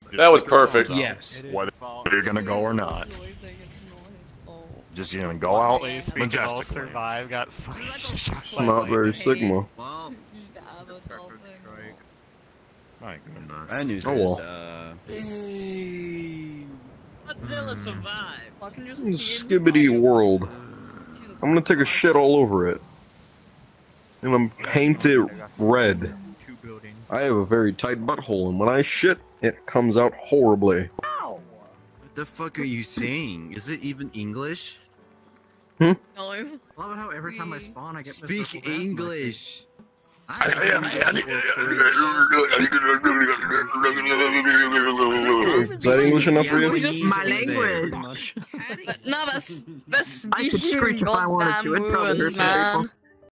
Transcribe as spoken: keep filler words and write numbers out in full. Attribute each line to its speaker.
Speaker 1: That was perfect.
Speaker 2: Yes.
Speaker 3: Whether you're gonna go or not. Just, you know, go out majestically.
Speaker 4: Survive, got
Speaker 5: Not very Sigma.
Speaker 6: Well,
Speaker 3: My goodness.
Speaker 6: bad news
Speaker 5: Oh,
Speaker 6: is,
Speaker 5: well.
Speaker 6: uh...
Speaker 7: Godzilla survive.
Speaker 5: Skibbity world. I'm gonna take a shit all over it. And I'm paint it red. I have a very tight butthole, and when I shit, it comes out horribly.
Speaker 6: What the fuck are you saying? Is it even English?
Speaker 5: Hmm?
Speaker 8: No. I love it how every time I spawn, I get
Speaker 6: Speak English!
Speaker 5: Is that English enough for you?
Speaker 8: My language. No, that's that's
Speaker 9: I could screech if I wanted to. It probably hurts
Speaker 8: man.